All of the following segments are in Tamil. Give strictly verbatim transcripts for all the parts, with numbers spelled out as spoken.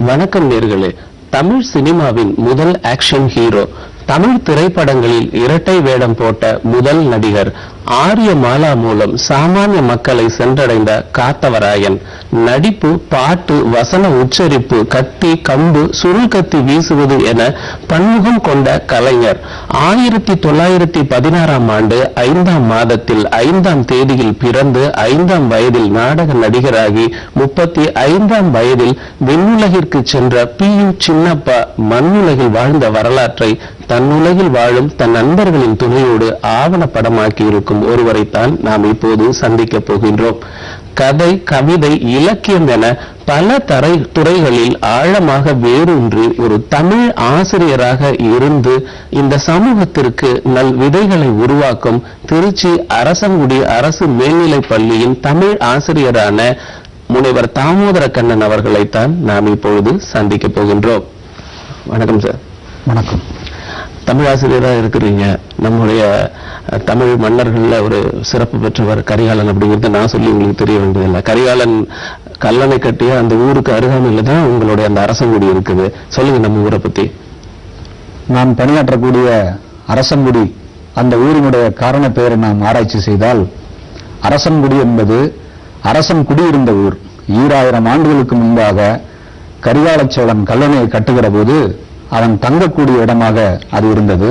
வணக்கம் நேர்களே. தமிழ் சினிமாவின் முதல் ஆக்ஷன் ஹீரோ, தமிழ் திரைப்படங்களில் இரட்டை வேடம் போட்ட முதல் நடிகர், ஆரியமாலா மூலம் சாமானிய மக்களை சென்றடைந்த காத்தவராயன். நடிப்பு, பாட்டு, வசன உச்சரிப்பு, கத்தி, கம்பு, சுருள் கத்தி வீசுவது என பன்முகம் கொண்ட கலைஞர். ஆயிரத்தி தொள்ளாயிரத்தி பதினாறாம் ஆண்டு ஐந்தாம் மாதத்தில் ஐந்தாம் தேதியில் பிறந்து ஐந்தாம் வயதில் நாடக நடிகராகி முப்பத்தி ஐந்தாம் வயதில் விண்ணுலகிற்கு சென்ற பி யு சின்னப்பா மண்ணுலகில் வாழ்ந்த வரலாற்றை தன்னுலகில் வாழும் தன் நண்பர்களின் துணையோடு ஆவணப்படமாக்கி இருக்கும் ஒருவரைத்தான் நாம் இப்போது சந்திக்க போகின்றோம். கதை, கவிதை, இலக்கியம் என பல தரை துறைகளில் ஆழமாக வேரூன்றி ஒரு தமிழ் ஆசிரியராக இருந்து இந்த சமூகத்திற்கு நல் விதைகளை உருவாக்கும் திருச்சி அரசங்குடி அரசு மேல்நிலைப் பள்ளியின் தமிழ் ஆசிரியரான முனைவர் தாமோதர கண்ணன் அவர்களைத்தான் நாம் இப்பொழுது சந்திக்க போகின்றோம். வணக்கம் சார். வணக்கம். தமிழ் ஆசிரியராக இருக்கிறீங்க. நம்முடைய தமிழ் மன்னர்கள்ல ஒரு சிறப்பு பெற்றவர் கரிகாலன் அப்படிங்கிறது நான் சொல்லி உங்களுக்கு தெரிய வேண்டியதில்லை. கரிகாலன் கல்லணை கட்டிய அந்த ஊருக்கு அருகாமையில தான் உங்களுடைய அந்த அரசங்குடி இருக்குது. சொல்லுங்க நம்ம ஊரை பத்தி. நான் பணியாற்றக்கூடிய அரசங்குடி அந்த ஊரினுடைய காரண பெயரை நாம் ஆராய்ச்சி செய்தால், அரசன்குடி என்பது அரசன் குடியிருந்த ஊர். ஈராயிரம் ஆண்டுகளுக்கு முன்பாக கரிகால சோழன் கல்லணையை கட்டுகிற போது அவன் தங்கக்கூடிய இடமாக அது இருந்தது.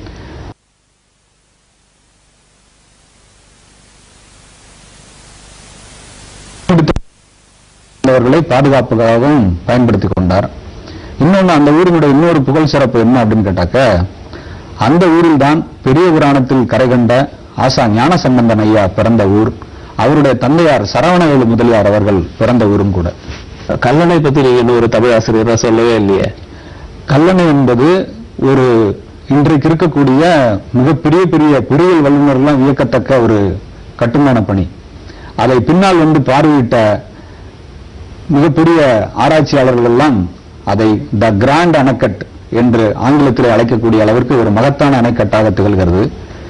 அவர்களை பாதுகாப்புக்காகவும் பயன்படுத்திக் கொண்டார். இன்னொன்னு, அந்த ஊரினுடைய இன்னொரு புகழ் சிறப்பு என்ன அப்படின்னு கேட்டாக்க, அந்த ஊரில் தான் பெரிய புராணத்தில் கரை கண்ட ஆசா ஞான சம்பந்தன் ஐயா பிறந்த ஊர். அவருடைய தந்தையார் சரவணவேலு முதலியார் அவர்கள் பிறந்த ஊரும் கூட. கல்லணை பத்தி நீங்க இன்னொரு தமிழ் ஆசிரியரா சொல்லவே இல்லையே. கல்லணை என்பது ஒரு இன்றைக்கு இருக்கக்கூடிய மிகப்பெரிய பெரிய பொறியியல் வல்லுநர்கள்லாம் வியக்கத்தக்க ஒரு கட்டுமான பணி. அதை பின்னால் வந்து பார்வையிட்ட மிகப்பெரிய ஆராய்ச்சியாளர்கள் எல்லாம் அதை த கிராண்ட் அணைக்கட் என்று ஆங்கிலத்தில் அழைக்கக்கூடிய அளவிற்கு ஒரு மகத்தான அணைக்கட்டாக திகழ்கிறது.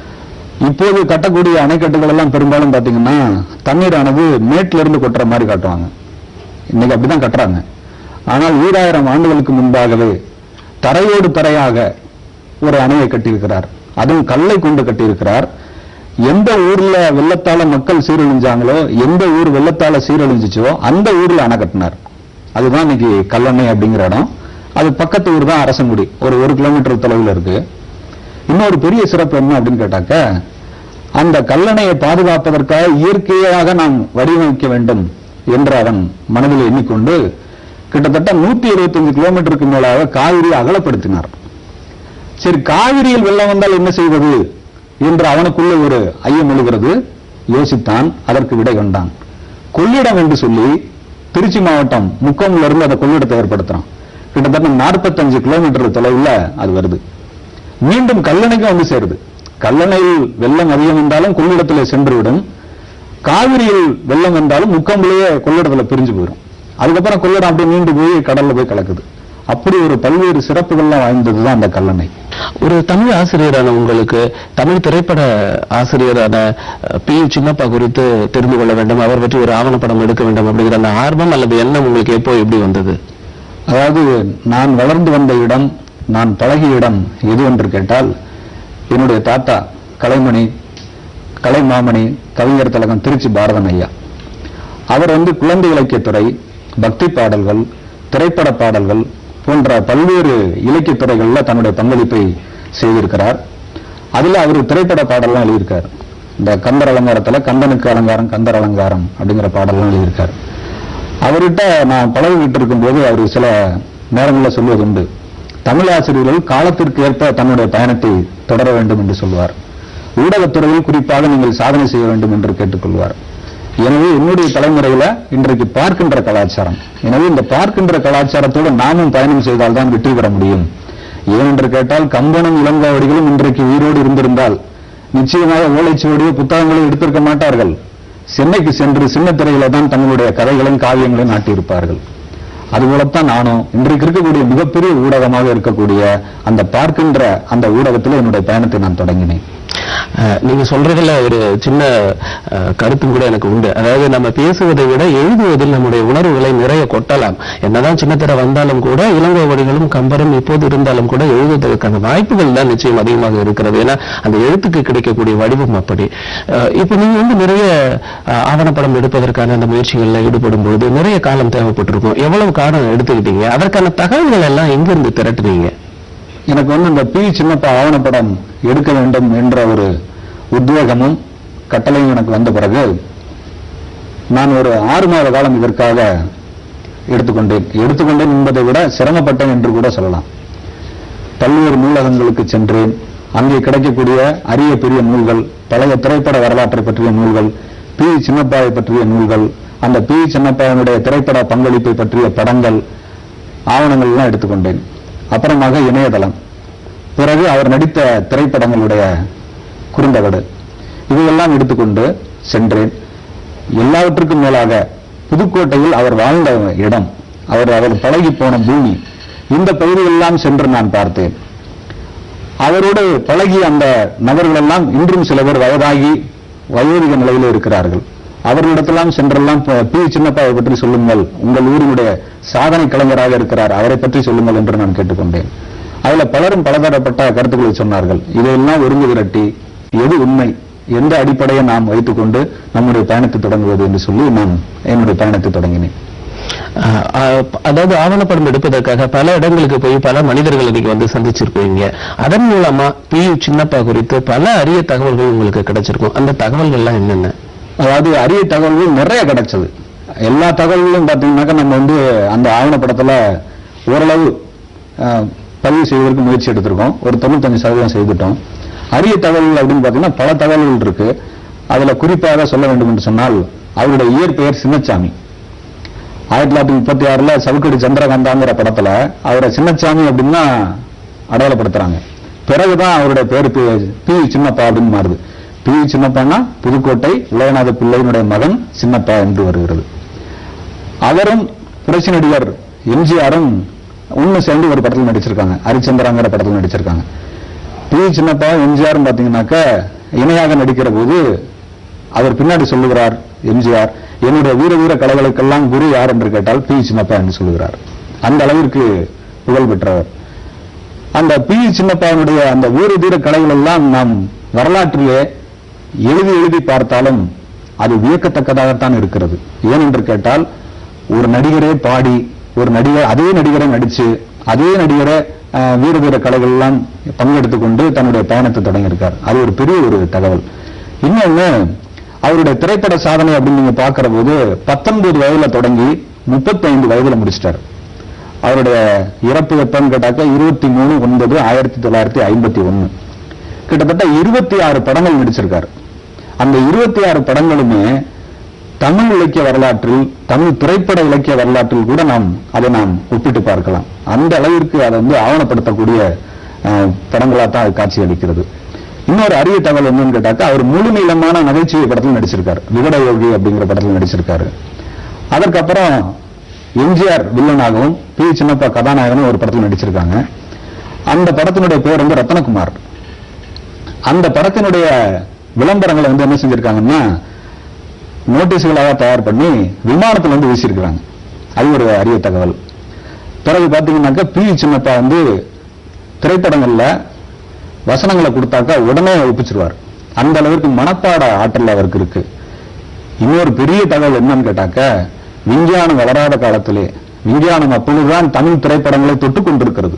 இப்போது கட்டக்கூடிய அணைக்கட்டுகள் எல்லாம் பெரும்பாலும் பாத்தீங்கன்னா தண்ணீரானது மேட்டில இருந்து கொட்டுற மாதிரி காட்டுவாங்க. இன்னைக்கு அப்படிதான் கட்டுறாங்க. ஆனால் ஈராயிரம் ஆண்டுகளுக்கு முன்பாகவே தரையோடு தரையாக ஒரு அணையை கட்டியிருக்கிறார். அதுவும் கல்லை கொண்டு கட்டியிருக்கிறார். எந்த ஊர்ல வெள்ளத்தால மக்கள் சீரழிஞ்சாங்களோ, எந்த ஊர் வெள்ளத்தால சீரழிஞ்சிச்சோ அந்த ஊர்ல அணை கட்டினார். அதுதான் இன்னைக்கு கல்லணை அப்படிங்கிற இடம். அது பக்கத்து ஊர் தான் அரசங்குடி, ஒரு ஒரு கிலோமீட்டர் தொலைவில் இருக்கு. இன்னொரு பெரிய சிறப்பு என்ன அப்படின்னு கேட்டாக்க, அந்த கல்லணையை பாதுகாப்பதற்காக இயற்கையாக நாம் வடிவமைக்க வேண்டும் என்று அவன் மனதில் எண்ணிக்கொண்டு கிட்டத்தட்ட நூத்தி இருபத்தி அஞ்சு கிலோமீட்டருக்கு மேலாக காவிரியை அகலப்படுத்தினார். சரி, காவிரியில் வெள்ளம் வந்தால் என்ன செய்வது என்று அவனுக்குள்ள ஒரு ஐயம் எழுகிறது. யோசித்தான், அதற்கு விடை கண்டான். கொள்ளிடம் என்று சொல்லி திருச்சி மாவட்டம் முக்கம்ல இருந்து அந்த கொள்ளிடத்தை ஏற்படுத்துறான். கிட்டத்தட்ட நாற்பத்தி அஞ்சு கிலோமீட்டர் தொலைவில் அது வருது. மீண்டும் கல்லணைக்கும் வந்து சேருது. கல்லணையில் வெள்ளம் அதிகம் வந்தாலும் கொள்ளிடத்தில் சென்றுவிடும். காவிரியில் வெள்ளம் வந்தாலும் முக்கம்பிலேயே கொள்ளிடத்துல பிரிஞ்சு போயிடும். அதுக்கப்புறம் கொள்ளிடம் அப்படியே நீண்டு போய் கடல்ல போய் கலக்குது. அப்படி ஒரு பல்வேறு சிறப்புகள்லாம் வாய்ந்ததுதான் அந்த கல்லணை. ஒரு தமிழ் ஆசிரியரான உங்களுக்கு தமிழ் திரைப்பட ஆசிரியரான பி யு சின்னப்பா குறித்து தெரிந்து கொள்ள வேண்டும், அவர் பற்றி ஒரு ஆவணப்படம் எடுக்க வேண்டும் அப்படிங்கிற அந்த ஆர்வம் அல்லது எண்ணம் உங்களுக்கு எப்போ எப்படி வந்தது? அதாவது, நான் வளர்ந்து வந்த இடம், நான் பழகிய இடம் எது என்று கேட்டால், என்னுடைய தாத்தா கலைமணி கலைமாமணி கவிஞர் திலகம் திருச்சி பாரதன் ஐயா. அவர் வந்து குழந்தை இலக்கியத்துறை, பக்தி பாடல்கள், திரைப்பட பாடல்கள் போன்ற பல்வேறு இலக்கிய துறைகளில் தன்னுடைய பங்களிப்பை செய்திருக்கிறார். அதுல அவர் திரைப்பட பாடல்லாம் எழுதியிருக்கார். இந்த கந்தர் அலங்காரத்துல கந்தனுக்கு அலங்காரம் கந்தர் அலங்காரம் அப்படிங்கிற பாடல்லாம் எழுதியிருக்கார். அவர்கிட்ட நான் பழகிட்டு இருக்கும் போது அவர் சில நேரங்களில் சொல்வது உண்டு, தமிழ் ஆசிரியர்கள் காலத்திற்கு ஏற்ப தன்னுடைய பயணத்தை தொடர வேண்டும் என்று சொல்வார். ஊடகத்துறையில் குறிப்பாக நீங்கள் சாதனை செய்ய வேண்டும் என்று கேட்டுக்கொள்வார். எனவே என்னுடைய தலைமுறையில இன்றைக்கு பார்க்கின்ற கலாச்சாரம், எனவே இந்த பார்க்கின்ற கலாச்சாரத்தோடு நாமும் பயணம் செய்தால்தான் வெற்றி பெற முடியும். ஏனென்று கேட்டால், கம்பனும் இளங்கோவடிகளும் இன்றைக்கு உயிரோடு இருந்திருந்தால் நிச்சயமாக ஓலைச்சுவடியோ புத்தகங்களோ எடுத்திருக்க மாட்டார்கள். சென்னைக்கு சென்று சின்ன திரையில தான் தங்களுடைய கதைகளையும் காவியங்களையும் நாட்டியிருப்பார்கள். அதுபோலத்தான் நானும் இன்றைக்கு இருக்கக்கூடிய மிகப்பெரிய ஊடகமாக இருக்கக்கூடிய அந்த பார்க்கின்ற அந்த ஊடகத்தில் என்னுடைய பயணத்தை நான் தொடங்கினேன். நீங்க சொல்றதுல ஒரு சின்ன கருத்தும் கூட எனக்கு உண்டு. அதாவது நம்ம பேசுவதை விட எழுதுவதில் நம்முடைய உணர்வுகளை நிறைய கொட்டலாம். என்னதான் சின்னத்திர வந்தாலும் கூட இளங்கோவடிகளும் கம்பரும் இப்போது இருந்தாலும் கூட எழுதுவதற்கான வாய்ப்புகள் தான் நிச்சயம் அதிகமாக இருக்கிறது. ஏன்னா அந்த எழுத்துக்கு கிடைக்கக்கூடிய வடிவம் அப்படி. இப்ப நீங்க வந்து நிறைய ஆவணப்படம் எடுப்பதற்கான அந்த முயற்சிகள்ல ஈடுபடும் பொழுது நிறைய காலம் தேவைப்பட்டிருக்கும். எவ்வளவு காலம் எடுத்துக்கிட்டீங்க? அதற்கான தகவல்கள் எல்லாம் எங்கிருந்து திரட்டுனீங்க? எனக்கு வந்து இந்த பி சின்னப்பா ஆவணப்படம் எடுக்க வேண்டும் என்ற ஒரு உத்வேகமும் கட்டளையும் எனக்கு வந்த பிறகு நான் ஒரு ஆறு மாத காலம் இதற்காக எடுத்துக்கொண்டேன். எடுத்துக்கொண்டேன் என்பதை விட சிரமப்பட்டேன் என்று கூட சொல்லலாம். பல்வேறு நூலகங்களுக்கு சென்றேன். அங்கே கிடைக்கக்கூடிய அரிய பெரிய நூல்கள், பழைய திரைப்பட வரலாற்றை பற்றிய நூல்கள், பி சின்னப்பாவை பற்றிய நூல்கள், அந்த பி சின்னப்பாவினுடைய திரைப்பட பங்களிப்பை பற்றிய படங்கள், ஆவணங்கள் எல்லாம் எடுத்துக்கொண்டேன். அப்புறமாக இணையதளம், பிறகு அவர் நடித்த திரைப்படங்களுடைய குறுந்தகடு, இதையெல்லாம் எடுத்துக்கொண்டு சென்றேன். எல்லாவற்றுக்கும் மேலாக புதுக்கோட்டையில் அவர் வாழ்ந்த இடம், அவர் அவர் பழகி போன பூமி, இந்த பகுதிகளெல்லாம் சென்று நான் பார்த்தேன். அவரோடு பழகிய அந்த நபர்கள் எல்லாம் இன்றும் சில பேர் வயதாகி வயோதிக நிலையில் இருக்கிறார்கள். அவர்களிடத்தெல்லாம் சென்றெல்லாம் பி சின்னப்பாவை பற்றி சொல்லுங்கள், உங்கள் ஊரினுடைய சாதனை கலைஞராக இருக்கிறார், அவரை பற்றி சொல்லுங்கள் என்று நான் கேட்டுக்கொண்டேன். அதுல பலரும் பலதரப்பட்ட கருத்துக்களை சொன்னார்கள். இதையெல்லாம் ஒருங்கு திரட்டி எது உண்மை, எந்த அடிப்படையை நாம் வைத்துக் கொண்டு நம்முடைய பயணத்தை தொடங்குவது என்று சொல்லி நான் என்னுடைய பயணத்தை தொடங்கினேன். அதாவது ஆவணப்படம் எடுப்பதற்காக பல இடங்களுக்கு போய் பல மனிதர்களை நீங்க வந்து சந்திச்சிருப்பீங்க. அதன் மூலமா பி சின்னப்பா குறித்து பல அரிய தகவல்கள் உங்களுக்கு கிடைச்சிருக்கும். அந்த தகவல்கள்லாம் என்னென்ன? அதாவது அரிய தகவல்கள் நிறைய கிடைச்சது. எல்லா தகவல்களும் பார்த்தீங்கன்னாக்கா நம்ம வந்து அந்த ஆவணப்படத்துல ஓரளவு பதிவு செய்வதற்கு முயற்சி எடுத்திருக்கோம். ஒரு தொண்ணூத்தஞ்சு சதவீதம் செய்துட்டோம். அரிய தகவல்கள் அப்படின்னு பார்த்தீங்கன்னா பல தகவல்கள் இருக்கு. அதுல குறிப்பாக சொல்ல வேண்டும் என்று சொன்னால், அவருடைய இயற்பெயர் சின்னசாமி. ஆயிரத்தி தொள்ளாயிரத்தி முப்பத்தி ஆறுல சவுக்கடி சந்திரகாந்தாங்கிற படத்துல அவரை சின்னசாமி அப்படின்னா அடையாளப்படுத்துறாங்க. பிறகுதான் அவருடைய பேரு பி சின்னப்பா அப்படின்னு மாறுது. பி சின்னப்பான்னா புதுக்கோட்டை உலகநாத பிள்ளையினுடைய மகன் சின்னப்பா என்று வருகிறது. அவரும் புரட்சி நடிகர் எம்ஜிஆரும் ஒன்னு சேர்ந்து ஒரு படத்தில் நடிச்சிருக்காங்க, ஹரிச்சந்திராங்கிற படத்தில் நடிச்சிருக்காங்க. பி சின்னப்பா எம்ஜிஆர் பாத்தீங்கன்னாக்க இணையாக நடிக்கிற போது அவர் பின்னாடி சொல்லுகிறார் எம்ஜிஆர், என்னுடைய வீர வீர கலைகளுக்கெல்லாம் குரு யார் என்று கேட்டால் பி சின்னப்பா என்று சொல்லுகிறார். அந்த அளவிற்கு புகழ் பெற்றவர். அந்த பி சின்னப்பாவினுடைய அந்த வீர வீர கலைகள் எல்லாம் நாம் வரலாற்றிலே எழுதி எழுதி பார்த்தாலும் அது வியக்கத்தக்கதாகத்தான் இருக்கிறது. ஏனென்று கேட்டால், ஒரு நடிகரே பாடி, ஒரு நடிகர் அதே நடிகரை நடிச்சு, அதே நடிகரை வீர வீர கலைகள் எல்லாம் பங்கெடுத்துக் கொண்டு தன்னுடைய பயணத்தை தொடங்கியிருக்கார். அது ஒரு பெரிய ஒரு தகவல். இன்னொன்னு, அவருடைய திரைப்பட சாதனை அப்படின்னு நீங்க பார்க்கிற போது பத்தொன்பது வயதுல தொடங்கி முப்பத்தி ஐந்து வயதுல முடிச்சிட்டார். அவருடைய இறப்பு எப்பன்னு கேட்டாக்க இருபத்தி மூணு ஒன்பது ஆயிரத்தி தொள்ளாயிரத்தி ஐம்பத்தி ஒன்னு. கிட்டத்தட்ட இருபத்தி ஆறு படங்கள் நடிச்சிருக்காரு. அந்த இருபத்தி ஆறு படங்களுமே தமிழ் இலக்கிய வரலாற்றில், தமிழ் திரைப்பட இலக்கிய வரலாற்றில் கூட நாம் அதை நாம் ஒப்பிட்டு பார்க்கலாம். அந்த அளவிற்கு அதை வந்து ஆவணப்படுத்தக்கூடிய படங்களா தான் அது காட்சி அளிக்கிறது. இன்னொரு அரிய தகவல் என்னன்னு கேட்டாக்கா, அவர் முழு நீளமான நகைச்சுவை படத்தில் நடிச்சிருக்காரு. விகட யோகி அப்படிங்கிற படத்தில் நடிச்சிருக்காரு. அதற்கப்புறம் எம்ஜிஆர் வில்லனாகவும் பி சின்னப்பா கதாநாயகனும் ஒரு படத்தில் நடிச்சிருக்காங்க. அந்த படத்தினுடைய பேர் வந்து ரத்னகுமார். அந்த படத்தினுடைய விளம்பரங்களை வந்து என்ன செஞ்சிருக்காங்கன்னா, நோட்டீஸ்களாக தயார் பண்ணி விமானத்தில் வந்து வீசியிருக்கிறாங்க. அது ஒரு அரிய தகவல். பிறகு பாத்தீங்கன்னாக்கா பி சின்னப்பா வந்து திரைப்படங்கள்ல வசனங்களை கொடுத்தாக்கா உடனே ஒப்பிச்சிருவார். அந்த அளவிற்கு மனப்பாட ஆற்றல் அவருக்கு இருக்கு. இன்னொரு பெரிய தகவல் என்னன்னு கேட்டாக்க, விஞ்ஞானம் வளராத காலத்திலே, விஞ்ஞானம் அப்பொழுதுதான் தமிழ் திரைப்படங்களை தொட்டுக் கொண்டிருக்கிறது.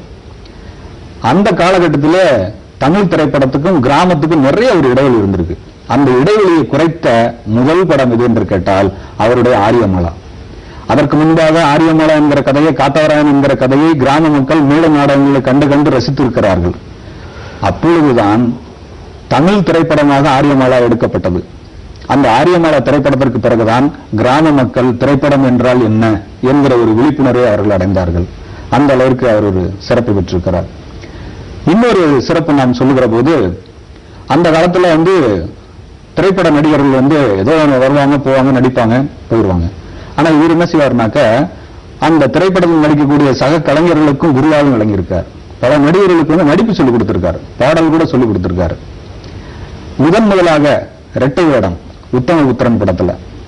அந்த காலகட்டத்திலே தமிழ் திரைப்படத்துக்கும் கிராமத்துக்கும் நிறைய ஒரு இடைவெளி இருந்திருக்கு. அந்த இடைவெளியை குறைத்த முதல் படம் எது என்று கேட்டால் அவருடைய ஆரியமாலா. அதற்கு முன்பாக ஆரியமாலா என்கிற கதையை, காத்தவராயன் என்கிற கதையை கிராம மக்கள் மேல நாடகங்களை கண்டு கண்டு ரசித்திருக்கிறார்கள். அப்பொழுதுதான் தமிழ் திரைப்படமாக ஆரியமாலா எடுக்கப்பட்டது. அந்த ஆரியமாலா திரைப்படத்திற்கு பிறகுதான் கிராம மக்கள் திரைப்படம் என்றால் என்ன என்கிற ஒரு விழிப்புணர்வை அவர்கள் அடைந்தார்கள். அந்த அளவிற்கு அவர் ஒரு சிறப்பு பெற்றிருக்கிறார். இன்னொரு சிறப்பு நாம் சொல்லுகிற போது, அந்த காலத்துல வந்து திரைப்பட நடிகர்கள் வந்து ஏதோ வருவாங்க, போவாங்க, நடிப்பாங்க, போயிடுவாங்க. ஆனா இவர் என்ன செய்வார்னாக்க, அந்த திரைப்படத்தில் நடிக்கக்கூடிய சக கலைஞர்களுக்கும் குருவாகவும் விளங்கியிருக்கார். பல நடிகர்களுக்கு வந்து நடிப்பு சொல்லிக் கொடுத்திருக்காரு, பாடல் கூட சொல்லிக் கொடுத்திருக்காரு. முதன் முதலாக இரட்டை வேடம் உத்தமபுத்திரன் படத்துல,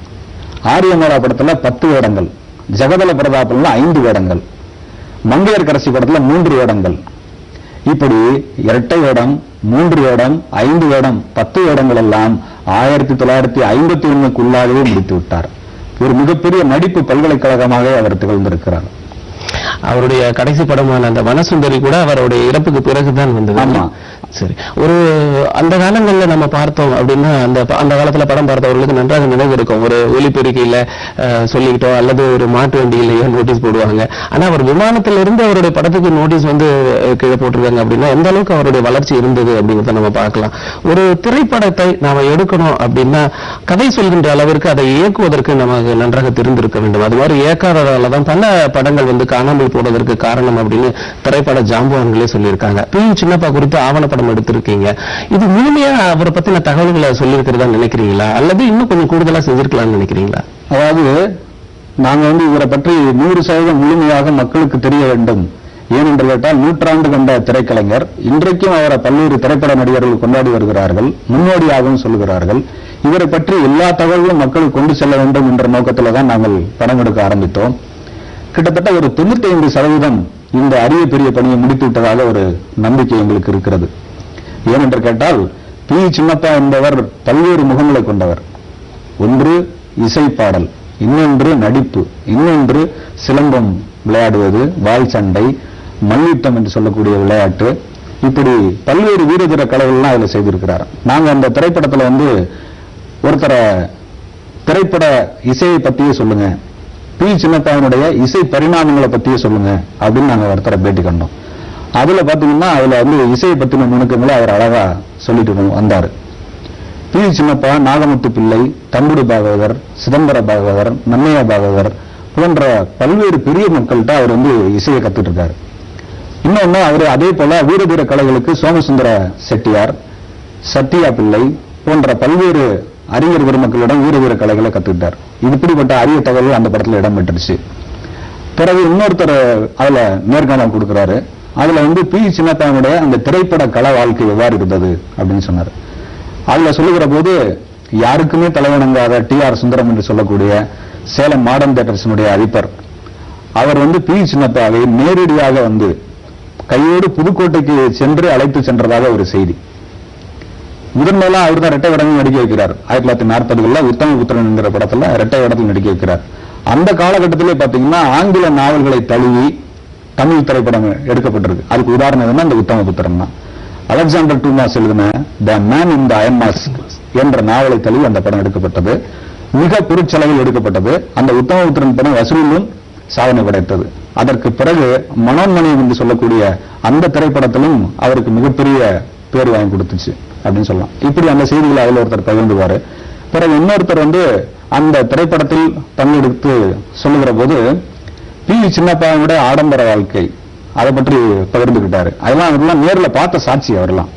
ஆரியமாலா படத்துல பத்து வேடங்கள், ஜெகதல பிரதாபம்ல ஐந்து வேடங்கள், மங்கையர்க்கரசி படத்துல மூன்று வேடங்கள். இப்படி இரட்டை வேடம், மூன்று வேடம், ஐந்து வேடம், பத்து வேடங்கள் எல்லாம் ஆயிரத்தி தொள்ளாயிரத்தி ஐம்பத்தி ஒண்ணுக்குள்ளாகவே முடித்து விட்டார். ஒரு மிகப்பெரிய நடிப்பு பல்கலைக்கழகமாக அவர் திகழ்ந்திருக்கிறார். அவருடைய கடைசி படமான அந்த வனசுந்தரி கூட அவருடைய இறப்புக்கு பிறகுதான் வந்தது. ஆமா. சரி, ஒரு அந்த காலங்களில் நம்ம பார்த்தோம் அப்படின்னா, அந்த அந்த காலத்துல படம் பார்த்தவர்களுக்கு நன்றாக நினைவு இருக்கும். ஒரு ஒலிபெருக்கையில சொல்லிக்கிட்டோ அல்லது ஒரு மாட்டு வண்டியிலேயோ நோட்டீஸ் போடுவாங்க. ஆனா அவர் விமானத்துல இருந்து அவருடைய படத்துக்கு நோட்டீஸ் வந்து கீழே போட்டிருக்காங்க அப்படின்னா எந்த அளவுக்கு அவருடைய வளர்ச்சி இருந்தது அப்படிங்கிறத நம்ம பார்க்கலாம். ஒரு திரைப்படத்தை நாம எடுக்கணும் அப்படின்னா கதை சொல்கின்ற அளவிற்கு அதை இயக்குவதற்கு நமக்கு நன்றாக தெரிந்திருக்க வேண்டும். அது மாதிரி இயக்காததால தான் பல படங்கள் வந்து காணாமல் போவதற்கு காரணம் அப்படின்னு திரைப்பட ஜாம்பவான்களே சொல்லியிருக்காங்க. பி சின்னப்பா குறித்து ஆவணப்படம் எடுத்திருக்கீங்க. இது முழுமையா அவரை பத்தின தகவல்களை சொல்லியிருக்கிறதா நினைக்கிறீங்களா, அல்லது இன்னும் கொஞ்சம் கூடுதலா செஞ்சிருக்கலாம்னு நினைக்கிறீங்களா? அதாவது நாங்க வந்து இவரை பற்றி நூறு சதவீதம் முழுமையாக மக்களுக்கு தெரிய வேண்டும். ஏனென்று கேட்டால் நூற்றாண்டு கண்ட திரைக்கலைஞர். இன்றைக்கும் அவரை பல்வேறு திரைப்பட நடிகர்கள் கொண்டாடி வருகிறார்கள், முன்னோடியாகவும் சொல்கிறார்கள். இவரை பற்றி எல்லா தகவலும் மக்களுக்கு கொண்டு செல்ல வேண்டும் என்ற நோக்கத்தில் தான் நாங்கள் படம் எடுக்க ஆரம்பித்தோம். கிட்டத்தட்ட ஒரு தொண்ணூத்தி ஐந்து சதவீதம் இந்த அரிய பெரிய பணியை முடித்து விட்டதாக ஒரு நம்பிக்கை எங்களுக்கு இருக்கிறது. ஏனென்று கேட்டால் பி சின்னப்பா என்பவர் பல்வேறு முகங்களை கொண்டவர். ஒன்று இசை பாடல், இன்னொன்று நடிப்பு, இன்னொன்று சிலம்பம் விளையாடுவது, வால் சண்டை, மல்யுத்தம் என்று சொல்லக்கூடிய விளையாட்டு, இப்படி பல்வேறு வீரதீர கலைகள்லாம் அதில் செய்திருக்கிறார். நாங்க அந்த திரைப்படத்துல வந்து ஒருத்தரை திரைப்பட இசையை பத்தியே சொல்லுங்க, பி சின்னப்பாவினுடைய இசை பரிணாமங்களை பத்தியே சொல்லுங்க அப்படின்னு நாங்க ஒருத்தரை பேட்டி கண்டோம். அதுல பாத்தீங்கன்னா அதுல வந்து இசையை பத்தின நுணுக்கங்களை அவர் அழகா சொல்லிட்டு வந்தாரு. பி சின்னப்பா நாகமுத்து பிள்ளை, தம்புடு பாகவதர், சிதம்பர பாகவதர், நன்மையா பாகவதர் போன்ற பல்வேறு பெரிய மக்கள்கிட்ட அவர் வந்து இசையை கத்துட்டு இருக்காரு. இன்னொன்னு அவர் அதே போல வீரதீர கலைகளுக்கு சோமசுந்தர செட்டியார், சத்யா பிள்ளை போன்ற பல்வேறு அறிஞர் பெருமக்களிடம் வீரதீர கலைகளை கத்துக்கிட்டார். இப்படிப்பட்ட அரிய தகவல்கள் அந்த படத்துல இடம் பெற்றுச்சு. பிறகு இன்னொருத்தர் அதுல நேர்காணல் கொடுக்கிறாரு. அதுல வந்து பி சின்னப்பாவுடைய அந்த திரைப்பட கலை வாழ்க்கை எவ்வாறு இருந்தது அப்படின்னு சொன்னார். அதுல சொல்லுகிற போது யாருக்குமே தலைவணங்காத டி ஆர் சுந்தரம் என்று சொல்லக்கூடிய சேலம் மாடர்ன் தியேட்டர்ஸினுடைய அதிபர் அவர் வந்து பி சின்னப்பாவை நேரடியாக வந்து கையோடு புதுக்கோட்டைக்கு சென்று அழைத்து சென்றதாக ஒரு செய்தி. முதன்மையில அவர் தான் இரட்டை வேடங்கள் நடிக்க வைக்கிறார். ஆயிரத்தி தொள்ளாயிரத்தி நாற்பதுகள்ல உத்தமபுத்திரன் என்கிற படத்துல இரட்டை வேடத்தில் நடிக்க வைக்கிறார். அந்த காலகட்டத்திலே பாத்தீங்கன்னா ஆங்கில நாவல்களை தழுவி தமிழ் திரைப்படம் எடுக்கப்பட்டிருக்கு. அதுக்கு உதாரணம் என்ன, அந்த உத்தமபுத்திரன் தான். அலெக்சாண்டர் டூமாஸ் எழுதின the man in the iron mask என்ற நாவலை தழுவி அந்த படம் எடுக்கப்பட்டது. மிக பெருச்செலவில் எடுக்கப்பட்டது. அந்த உத்தமபுத்திரன் படம் வசூலிலும் சாதனை படைத்தது. அதற்கு பிறகு மனோன்மணி என்று சொல்லக்கூடிய அந்த திரைப்படத்திலும் அவருக்கு மிகப்பெரிய பேர் வாங்கி கொடுத்துச்சு அப்படின்னு சொல்லலாம். இப்படி அந்த செய்திகளை அதில் ஒருத்தர் பகிர்ந்துவாரு. பிறகு இன்னொருத்தர் வந்து அந்த திரைப்படத்தில் பங்கெடுத்து சொல்லுகிற போது பி சின்னப்பாவோட ஆடம்பர வாழ்க்கை அதை பற்றி பகிர்ந்துகிட்டாரு. அதெல்லாம் அவரெல்லாம் நேரில் பார்த்த சாட்சி. அவரெல்லாம்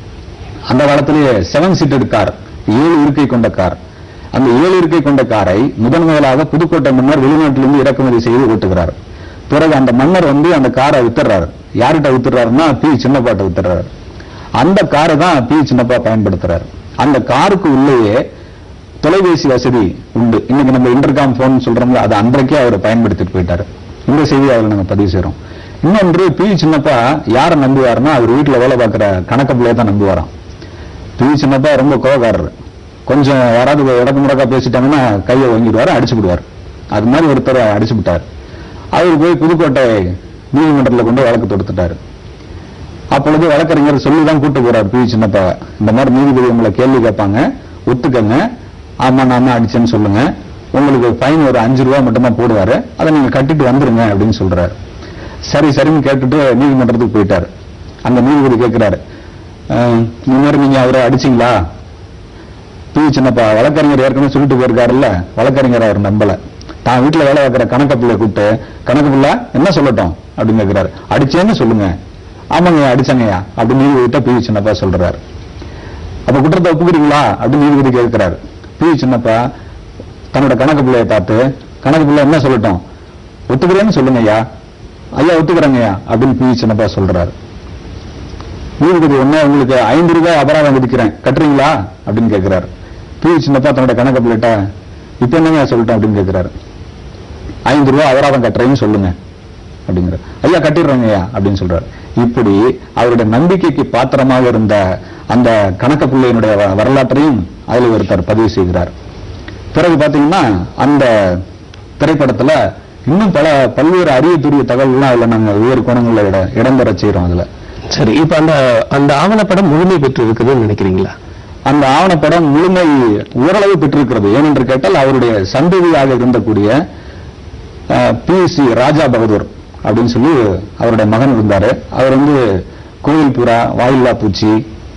அந்த காலத்திலேயே செவன் சீட்டட் கார், ஏழு இருக்கை கொண்ட கார், அந்த ஏழு இருக்கை கொண்ட காரை முதன் முதலாக புதுக்கோட்டை மன்னர் வெளிநாட்டிலிருந்து இறக்குமதி செய்து ஓட்டுகிறார். பிறகு அந்த மன்னர் வந்து அந்த காரை வித்துறாரு. யார்கிட்ட வித்துறாருன்னா பி சின்னப்பாட்ட வித்துறாரு. அந்த காரை தான் பி சின்னப்பா பயன்படுத்துறாரு. அந்த காருக்கு உள்ளேயே தொலைபேசி வசதி உண்டு. இன்னைக்கு நம்ம இன்டர்காம் போன் சொல்றோம்ல, அதை அன்றைக்கே அவர் பயன்படுத்திட்டு போயிட்டாரு. இந்த செய்தியை அதில் நாங்க பதிவு செய்யறோம். இன்னொன்று, பி சின்னப்பா யாரை நம்புவாருன்னா அவர் வீட்டுல வேலை பார்க்கிற கணக்க பிள்ளைய தான் நம்புவாராம். பி சின்னப்பா ரொம்ப கோவக்காரர். கொஞ்சம் யாராவது இடக்கு முடக்கா பேசிட்டாங்கன்னா கையை வாங்கிடுவாரு, அடிச்சு விடுவார். அது மாதிரி ஒருத்தர் அடிச்சு விட்டார். அவர் போய் புதுக்கோட்டை நீதிமன்றத்தில் கொண்டு வழக்கு தொடுத்துட்டாரு. அப்பொழுது வழக்கறிஞர் சொல்லிதான் கூட்டு போறார் பி சின்னப்பா, இந்த மாதிரி நீதிபதி உங்களை கேள்வி கேட்பாங்க, ஒத்துக்கங்க, ஆமா நாம அடிச்சேன்னு சொல்லுங்க, உங்களுக்கு ஃபைன் ஒரு அஞ்சு ரூபா மட்டும்தான் போடுவாரு, அதை நீங்க கட்டிட்டு வந்துருங்க அப்படின்னு சொல்றாரு. சரி சரின்னு கேட்டுட்டு நீதிமன்றத்துக்கு போயிட்டாரு. அந்த நீதிபதி கேட்கிறாரு, இந்த மாதிரி நீங்க அவரை அடிச்சீங்களா? பி சின்னப்பா வழக்கறிஞர் ஏற்கனவே சொல்லிட்டு போயிருக்காருல்ல, வழக்கறிஞர் அவர் நம்பல. தான் வீட்டுல வேலை வைக்கிற கணக்க பிள்ளை கூப்பிட்டு, கணக்கு பிள்ளை என்ன சொல்லட்டும் அப்படின்னு கேட்கிறாரு. அடிச்சேன்னு சொல்லுங்க. ஆமாங்க அடிச்சாங்கய்யா அப்படின்னு நீதிபதிட்ட பி சின்னப்பா சொல்றாரு. அப்ப குற்றத்தை ஒப்புக்கிறீங்களா அப்படின்னு நீதிபதி கேட்கிறாரு. பி சின்னப்பா தன்னோட கணக்கு பிள்ளைய பார்த்து, கணக்கு பிள்ளை என்ன சொல்லட்டும், ஒத்துக்கிறேன்னு சொல்லுங்க ஐயா. ஐயா ஒத்துக்கிறேங்கய்யா அப்படின்னு பி சின்னப்பா சொல்றாரு. நீதிபதி ஒண்ணு உங்களுக்கு ஐந்து ரூபாய் அபராதம் விதிக்கிறேன் கட்டுறீங்களா அப்படின்னு கேட்கிறாரு. பி சின்னப்பா தன்னோட கணக்கு பிள்ளைட்ட இப்ப என்னங்க சொல்லிட்டேன் அப்படின்னு கேட்கிறாரு. ஐந்து ரூபாய் அபராதம் கட்டுறேன்னு சொல்லுங்க அப்படிங்கிற. ஐயா கட்டிடுறாங்க ஐயா அப்படின்னு சொல்றாரு. இப்படி அவருடைய நம்பிக்கைக்கு பாத்திரமாக இருந்த அந்த கணக்க பிள்ளையினுடைய வரலாற்றையும் அதில் ஒருத்தர் பதிவு செய்கிறார். பிறகு பாத்தீங்கன்னா அந்த திரைப்படத்துல இன்னும் பல பல்வேறு அரியத்துரிய தகவல்கள்லாம் அதுல நாங்க ஒவ்வொரு கோணங்கள்ல இட இடம்பெற செய்யறோம். அதுல சரி, இப்ப அந்த அந்த ஆவணப்படம் முழுமை பெற்று இருக்குதுன்னு நினைக்கிறீங்களா? அந்த ஆவணப்படம் முழுமை ஓரளவு பெற்றிருக்கிறது. ஏனென்று கேட்டால் அவருடைய சந்ததியாக இருந்தக்கூடிய பி சி ராஜா பகதூர் அப்படின்னு சொல்லி அவருடைய மகன் இருந்தாரு. அவர் வந்து கோயில் புறா, வாயில்லா பூச்சி,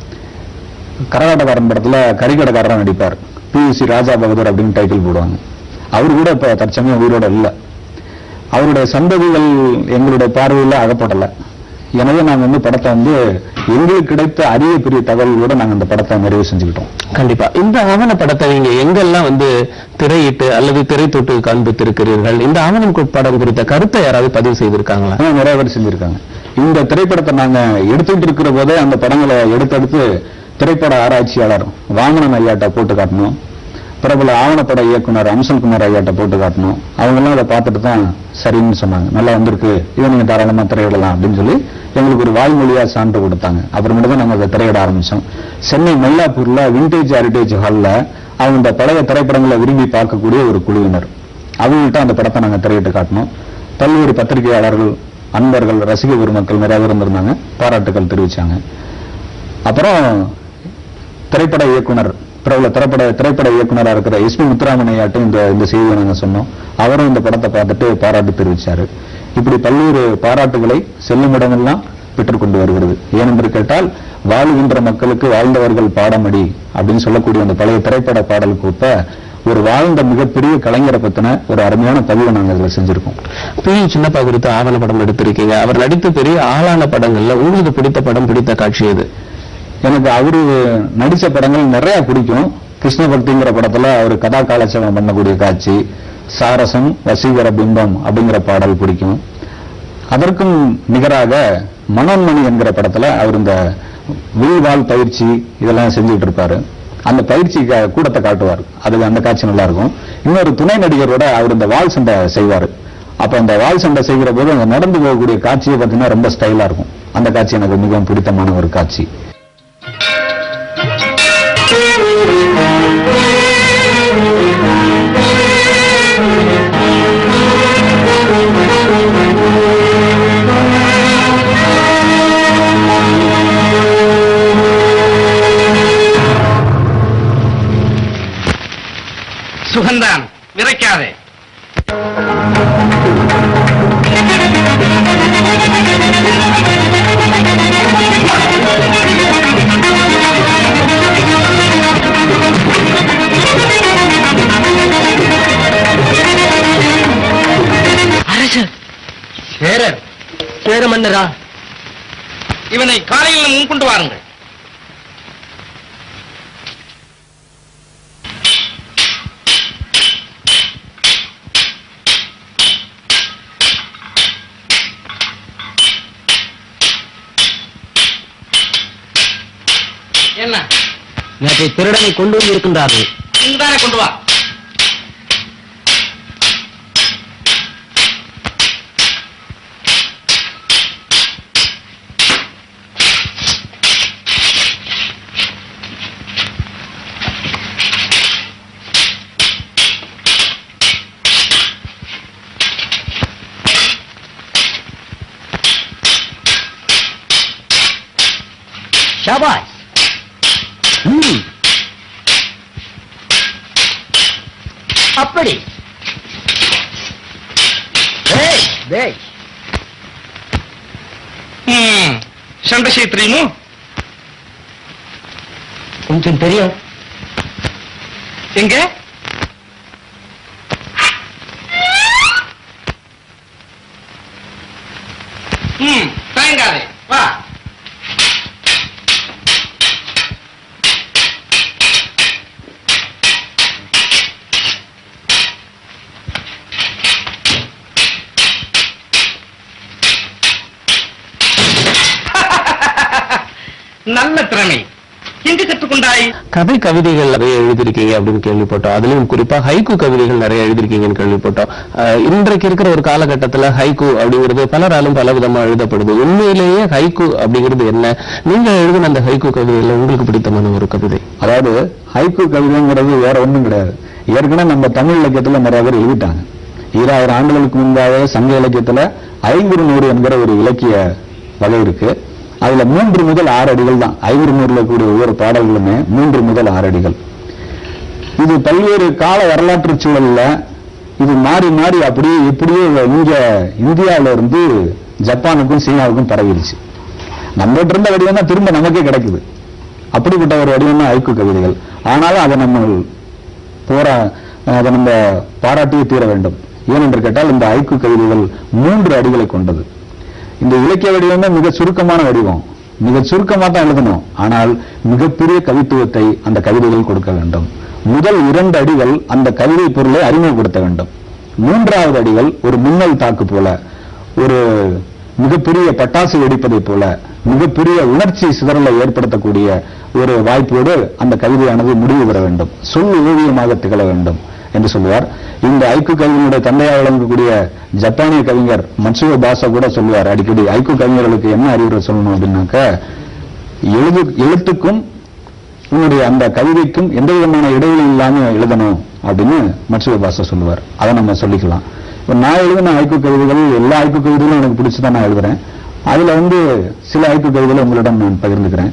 கரகாட்டக்காரன் படத்துல கரிகடக்காரன் நடிப்பார். பி சி ராஜா பகதூர் அப்படின்னு டைட்டில் போடுவாங்க. அவரு கூட இப்ப தற்சமயம் உயிரோட இல்ல. அவருடைய சந்ததிகள் எங்களுடைய பார்வையில் அகப்படல. எனவே நாங்க வந்து படத்தை வந்து எங்களுக்கு கிடைத்த அரிய பெரிய தகவல்களோட நாங்க அந்த படத்தை நிறைவு செஞ்சுக்கிட்டோம். கண்டிப்பா. இந்த ஆவண படத்தை நீங்க எங்கெல்லாம் வந்து திரையிட்டு அல்லது திரை தொட்டு காண்பித்திருக்கிறீர்கள்? இந்த ஆவணம் படம் குறித்த கருத்தை யாராவது பதிவு செய்திருக்காங்களா? நிறைய பேர் செஞ்சிருக்காங்க. இந்த திரைப்படத்தை நாங்க எடுத்துட்டு இருக்கிற போதே அந்த படங்களை எடுத்தெடுத்து திரைப்பட ஆராய்ச்சியாளர் வாமனன் ஐயாட்ட போட்டு காட்டணும். பிரபல ஆவணப்பட இயக்குனர் அம்சல்குமார் ஐயாட்ட போட்டு காட்டணும். அவங்க எல்லாம் அதை பார்த்துட்டு தான் சரின்னு சொன்னாங்க. நல்லா வந்திருக்கு, இதை நீங்க தாராளமா திரையிடலாம் அப்படின்னு சொல்லி எங்களுக்கு ஒரு வாய்மொழியா சான்று கொடுத்தாங்க. அப்புறமேட்டு தான் நாங்க அதை திரையிட ஆரம்பிச்சோம். சென்னை மயிலாப்பூர்ல விண்டேஜ் ஹெரிடேஜ் ஹால்ல அவங்க இந்த பழைய திரைப்படங்களை விரும்பி பார்க்கக்கூடிய ஒரு குழுவினர், அவங்கள்ட்ட அந்த படத்தை நாங்க திரையிட்டு காட்டணும். பல்வேறு பத்திரிகையாளர்கள், அன்பர்கள், ரசிக பெருமக்கள் நிறைய பேர் இருந்திருந்தாங்க. பாராட்டுக்கள் தெரிவிச்சாங்க. அப்புறம் திரைப்பட இயக்குனர், பிரபல திரைப்பட திரைப்பட இயக்குனராக இருக்கிற எஸ் பி முத்துராமனையாட்டும் இந்த இந்த செய்தியை நாங்க சொன்னோம். அவரும் இந்த படத்தை பார்த்துட்டு பாராட்டு தெரிவிச்சாரு. இப்படி பல்வேறு பாராட்டுகளை செல்லும் இடமெல்லாம் பெற்றுக்கொண்டு வருகிறது. ஏனென்று கேட்டால் வாழுகின்ற மக்களுக்கு வாழ்ந்தவர்கள் பாடமடி அப்படின்னு சொல்லக்கூடிய அந்த பழைய திரைப்பட பாடலுக்கு ஒத்த ஒரு வாழ்ந்த மிகப்பெரிய கலைஞரை பத்தின ஒரு அருமையான பதிவை நாங்கள் இதுல செஞ்சிருக்கோம். பி சின்னப்பா குறித்த ஆவண படம் எடுத்திருக்கீங்க. அவர் நடித்த பெரிய ஆளான படங்கள்ல உங்களுக்கு பிடித்த படம், பிடித்த காட்சி எது? எனக்கு அவரு நடிச்ச படங்கள் நிறைய பிடிக்கும். கிருஷ்ண பக்திங்கிற படத்துல அவர் கதா காலட்சேபம் பண்ணக்கூடிய காட்சி, சாரசம், வசீகர பிம்பம் அப்படிங்கிற பாடல் பிடிக்கும். அதற்கும் நிகராக மனோன்மணி என்கிற படத்துல அவர் இந்த வில்வால் பயிற்சி இதெல்லாம் செஞ்சுட்டு இருப்பாரு. அந்த பயிற்சி கூடத்தை காட்டுவார். அதுக்கு அந்த காட்சி நல்லா இருக்கும். இன்னொரு துணை நடிகரோட அவர் இந்த வால் சண்டை செய்வார். அப்ப அந்த வால் சண்டை செய்கிற போது அங்க நடந்து போகக்கூடிய காட்சியை பார்த்தீங்கன்னா ரொம்ப ஸ்டைலா இருக்கும். அந்த காட்சி எனக்கு மிகவும் பிடித்தமான ஒரு காட்சி. சுகந்தான் விரைக்காதே. அரசர் சேரர் சேர மன்னரா, இவனை காலையில் முன் கொண்டு வாருங்கள். என்ன நேற்றை திருடனை கொண்டு வந்து இருக்கின்றார்கள். இங்குதானே கொண்டு வா. ஷாபாஷ். அப்படி சண்டை செய்ய தெரியுமோ? கொஞ்சம் தெரியும். எங்க ம் தயங்காதே, வா. நல்ல திறமை. எங்கு கற்றுக்கொண்டாய்? கதை கவிதைகள் நிறைய எழுதிருக்கீங்க அப்படின்னு கேள்விப்பட்டோம். அதுலயும் குறிப்பா ஹைக்கூ கவிதைகள் நிறைய எழுதிருக்கீங்கன்னு கேள்விப்பட்டோம். அஹ், இன்றைக்கு இருக்கிற ஒரு காலகட்டத்துல ஹைக்கூ அப்படிங்கிறது பலராலும் பல விதமா எழுதப்படுது. உண்மையிலேயே ஹைக்கூ அப்படிங்கிறது என்ன? நீங்க எழுதின அந்த ஹைக்கூ கவிதையில உங்களுக்கு பிடித்தமான ஒரு கவிதை? அதாவது ஹைக்கூ கவிதைங்கிறது வேற ஒண்ணும் கிடையாது. ஏற்கனவே நம்ம தமிழ் இலக்கியத்துல நிறைய பேர் எழுதிட்டாங்க. ஈராயிரம் ஆண்டுகளுக்கு முன்பாக சங்க இலக்கியத்துல ஐங்குறு நூறு என்கிற ஒரு இலக்கிய வகை இருக்கு. அதுல மூன்று முதல் ஆறு அடிகள் தான். ஐங்குறு நூறுல கூடிய ஒவ்வொரு பாடல்களுமே மூன்று முதல் ஆறு அடிகள். இது பல்வேறு கால வரலாற்று சூழல்ல இது மாறி மாறி அப்படியே எப்படியோ இங்க இந்தியாவில இருந்து ஜப்பானுக்கும் சீனாவுக்கும் பரவிடுச்சு. நம்ம இருந்த வடிவம் தான் திரும்ப நமக்கே கிடைக்குது. அப்படிப்பட்ட ஒரு வடிவம் தான் ஹைக்கூ கவிதைகள். ஆனாலும் அதை நம்ம போரா அதை நம்ம பாராட்டியே தீர வேண்டும். ஏனென்று கேட்டால் இந்த ஹைக்கூ கவிதைகள் மூன்று அடிகளை கொண்டது. இந்த இலக்கிய வடிவமே மிக சுருக்கமான வடிவம். மிக சுருக்கமா தான் எழுதணும். ஆனால் மிகப்பெரிய கவித்துவத்தை அந்த கவிதைகள் கொடுக்க வேண்டும். முதல் இரண்டு அடிகள் அந்த கவிதை பொருளை அறிமுகப்படுத்த வேண்டும். மூன்றாவது அடிகள் ஒரு மின்னல் தாக்கு போல, ஒரு மிகப்பெரிய பட்டாசு வெடிப்பதை போல, மிகப்பெரிய உணர்ச்சி சிதறலை ஏற்படுத்தக்கூடிய ஒரு வாய்ப்போடு அந்த கவிதையானது முடிவு பெற வேண்டும். சொல் ஓவியமாக திகழ வேண்டும் என்று சொல்லுவார். இந்த ஹைக்கூ கவிஞருடைய தந்தையாக விளங்கக்கூடிய ஜப்பானிய கவிஞர் மட்சுயோ பாசா கூட சொல்லுவார் அடிக்கடி, ஹைக்கூ கவிஞர்களுக்கு என்ன அறிவுரை சொல்லணும் அப்படின்னாக்க, எழுது எழுத்துக்கும் உன்னுடைய அந்த கவிதைக்கும் எந்த விதமான இடைவெளி இல்லாம எழுதணும் அப்படின்னு மட்சுயோ பாசா சொல்லுவார். அதை நம்ம சொல்லிக்கலாம். இப்ப நான் எழுதின ஹைக்கூ கவிதைகள் எல்லா ஹைக்கூ கவிதைகளும் எனக்கு பிடிச்சுதான் நான் எழுதுறேன். அதுல வந்து சில ஹைக்கூ கவிதைகளை உங்களிடம் நான் பகிர்ந்துக்கிறேன்.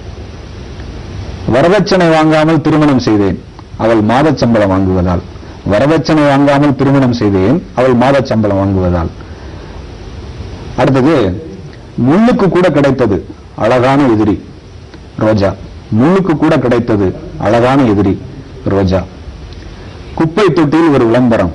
வரதட்சணை வாங்காமல் திருமணம் செய்தேன், அவள் மாத சம்பளம் வாங்குவதால். வரதட்சணை வாங்காமல் திருமணம் செய்தேன், அவள் மாத சம்பளம் வாங்குவதால். அடுத்தது, முள்ளுக்கு கூட கிடைத்தது அழகான எதிரி ரோஜா. முள்ளுக்கு கூட கிடைத்தது அழகான எதிரி ரோஜா. குப்பை தொட்டியில் ஒரு விளம்பரம்,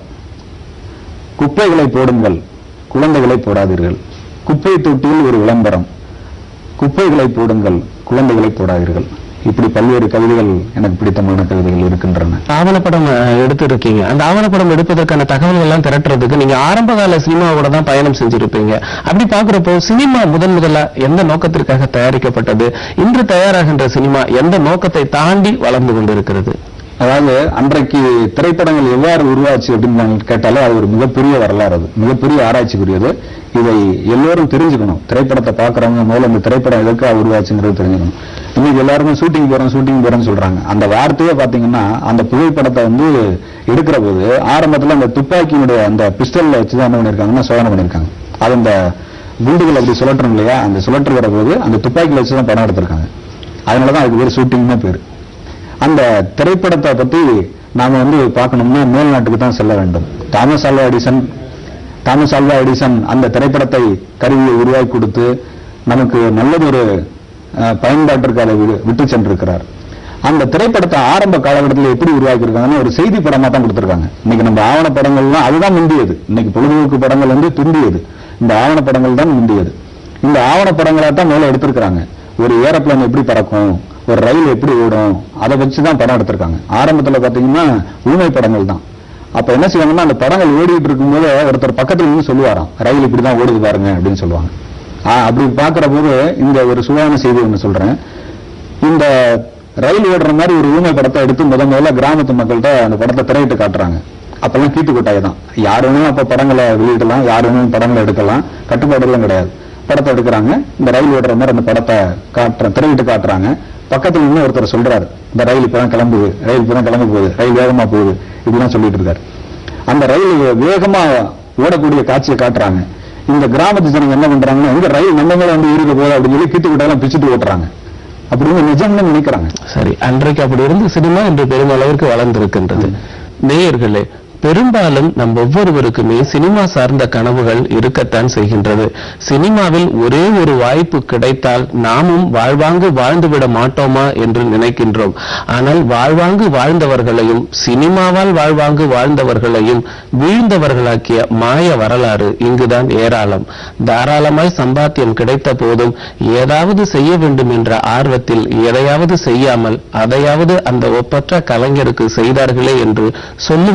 குப்பைகளை போடுங்கள், குழந்தைகளை போடாதீர்கள். குப்பை தொட்டியில் ஒரு விளம்பரம், குப்பைகளை போடுங்கள், குழந்தைகளை போடாதீர்கள். இப்படி பல்வேறு கவிதைகள் எனக்கு பிடித்தமான கவிதைகள் இருக்கின்றன. ஆவணப்படம் அஹ், எடுத்திருக்கீங்க. அந்த ஆவணப்படம் எடுப்பதற்கான தகவல்கள் எல்லாம் திரட்டுறதுக்கு நீங்க ஆரம்ப கால சினிமாவோட தான் பயணம் செஞ்சிருப்பீங்க. அப்படி பாக்குறப்போ சினிமா முதன் முதலா எந்த நோக்கத்திற்காக தயாரிக்கப்பட்டது? இன்று தயாராகின்ற சினிமா எந்த நோக்கத்தை தாண்டி வளர்ந்து கொண்டிருக்கிறது? அதாவது அன்றைக்கு திரைப்படங்கள் எவ்வாறு உருவாச்சு அப்படின்னு நான் கேட்டாலே அது ஒரு மிகப்பெரிய வரலாறு, அது மிகப்பெரிய ஆராய்ச்சிக்குரியது. இதை எல்லோரும் தெரிஞ்சுக்கணும். திரைப்படத்தை பாக்குறவங்க முதல்ல இந்த திரைப்படம் எதுக்காக உருவாச்சுங்கிறது தெரிஞ்சுக்கணும். இன்னைக்கு எல்லாருமே ஷூட்டிங் போறோம் ஷூட்டிங் போறோம்னு சொல்றாங்க. அந்த வார்த்தையே பாத்தீங்கன்னா அந்த புகைப்படத்தை வந்து எடுக்கிற போது ஆரம்பத்துல அந்த துப்பாக்கியினுடைய அந்த பிஸ்டல்ல வச்சுதான் என்ன பண்ணிருக்காங்கன்னா சோதனை பண்ணிருக்காங்க. அது அந்த குண்டுகள் அப்படி சுழற்றணும் இல்லையா, அந்த சுழற்றுகிற போது அந்த துப்பாக்கியில வச்சுதான் படம் எடுத்திருக்காங்க. அதனாலதான் அதுக்கு பேர் ஷூட்டிங்னு பேரு. அந்த திரைப்படத்தை பத்தி நாம வந்து பார்க்கணும்னா மேல் நாட்டுக்கு தான் செல்ல வேண்டும். Thomas Alva Edison Thomas Alva Edison அந்த திரைப்படத்தை கருவியை உருவாக்கி கொடுத்து நமக்கு நல்லதொரு பயன்பாட்டிற்கு அதை விட்டு சென்றிருக்கிறார். அந்த திரைப்படத்தை ஆரம்ப காலகட்டத்தில் எப்படி உருவாக்கி இருக்காங்கன்னா ஒரு செய்தி படமா தான் கொடுத்திருக்காங்க. இன்னைக்கு நம்ம ஆவண படங்கள்லாம் அதுதான் முந்தியது. இன்னைக்கு பொழுதுபோக்கு படங்கள் வந்து பிந்தியது, இந்த ஆவண படங்கள் தான் முந்தியது. இந்த ஆவண படங்களா தான் மேல எடுத்திருக்கிறாங்க. ஒரு ஏரோப்ளேன் எப்படி பறக்கும், ஒரு ரயில் எப்படி ஓடும், அதை வச்சுதான் படம் எடுத்திருக்காங்க. ஆரம்பத்துல பாத்தீங்கன்னா ஊமை படங்கள் தான். அப்ப என்ன செய்வாங்கன்னா அந்த படங்கள் ஓடிட்டு இருக்கும்போது ஒருத்தர் பக்கத்துல இருந்து சொல்லுவாராம், ரயில் இப்படிதான் ஓடுது பாருங்க அப்படின்னு சொல்லுவாங்க. அப்படி பாக்குற போது இந்த ஒரு சுவையான செய்தி ஒண்ணு சொல்றேன். இந்த ரயில் ஓடுற மாதிரி ஒரு ஊமை படத்தை எடுத்து முத முதல்ல கிராமத்து மக்கள்கிட்ட அந்த படத்தை திரையிட்டு காட்டுறாங்க. அப்பெல்லாம் கீட்டு கொட்டாய் தான். யார் வேணும் அப்ப படங்களை வெளியிடலாம், யார் வேணும் படங்களை எடுக்கலாம், கட்டுப்பாடு எல்லாம் கிடையாது. படத்தை எடுக்கிறாங்க, இந்த ரயில் ஓடுற மாதிரி அந்த படத்தை காட்டுற திரையிட்டு காட்டுறாங்க. பக்கத்துல இருந்து ஒருத்தர் சொல்றாரு, இந்த ரயில் இப்பதான் கிளம்புது, ரயில் இப்பதான் கிளம்ப போகுது, ரயில் வேகமா போகுது, இப்படிலாம் சொல்லிட்டு இருக்காரு. அந்த ரயில் வேகமா ஓடக்கூடிய காட்சியை காட்டுறாங்க. இந்த கிராமத்து ஜனங்க என்ன பண்றாங்கன்னா, இந்த ரயில் நம்ம மேல வந்து இருக்க போகுது அப்படின்னு சொல்லி கீட்டு விட்டாலும் பிச்சுட்டு ஓட்டுறாங்க. அப்படின்னு நிஜம்னு நினைக்கிறாங்க. சரி, அன்றைக்கு அப்படி இருந்து சினிமா இன்று பெருமளவிற்கு வளர்ந்திருக்கின்றது. நேயர்களே, பெரும்பாலும் நம் ஒவ்வொருவருக்குமே சினிமா சார்ந்த கனவுகள் இருக்கத்தான் செய்கின்றது. சினிமாவில் ஒரே ஒரு வாய்ப்பு கிடைத்தால் நாமும் வாழ்வாங்கு வாழ்ந்துவிட மாட்டோமா என்று நினைக்கின்றோம். ஆனால் வாழ்வாங்கு வாழ்ந்தவர்களையும் சினிமாவால் வாழ்வாங்கு வாழ்ந்தவர்களையும் வீழ்ந்தவர்களாக்கிய மாய வரலாறு இங்குதான் ஏராளம். தாராளமாய் சம்பாத்தியம் கிடைத்த போதும் ஏதாவது செய்ய வேண்டும் என்ற ஆர்வத்தில் எதையாவது செய்யாமல் அதையாவது அந்த ஒப்பற்ற கலைஞருக்கு செய்தார்களே என்று சொல்லும் அளவிற்கு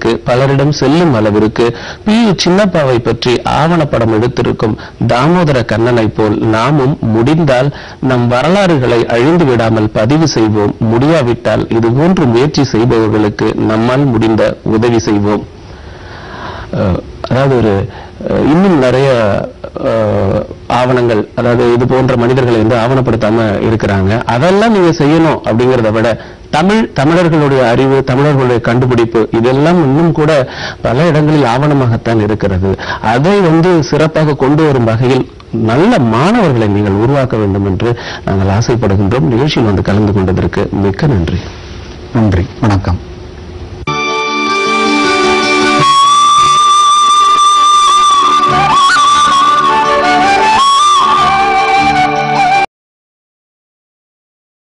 அளவிற்கு, பலரிடம் செல்லும் அளவிற்கு பி யு சின்னப்பாவை பற்றி ஆவணப்படம் எடுத்திருக்கும் தாமோதர கண்ணனை போல் நாமும் முடிந்தால் நம் வரலாறுகளை அழிந்து விடாமல் பதிவு செய்வோம். முடியாவிட்டால் இதுபோன்று முயற்சி செய்பவர்களுக்கு நம்மால் முடிந்த உதவி செய்வோம். அதாவது ஒரு இன்னும் நிறைய ஆவணங்கள், அதாவது இது போன்ற மனிதர்களை வந்து ஆவணப்படுத்தாம இருக்கிறாங்க. அதெல்லாம் நீங்க செய்யணும் அப்படிங்கிறத விட தமிழ், தமிழர்களுடைய அறிவு, தமிழர்களுடைய கண்டுபிடிப்பு இதெல்லாம் இன்னும் கூட பல இடங்களில் ஆவணமாகத்தான் இருக்கிறது. அதை வந்து சிறப்பாக கொண்டு வரும் வகையில் நல்ல மாணவர்களை நீங்கள் உருவாக்க வேண்டும் என்று நாங்கள் ஆசைப்படுகின்றோம். நிகழ்ச்சியில் வந்து கலந்து கொண்டதற்கு மிக்க நன்றி. நன்றி, வணக்கம்.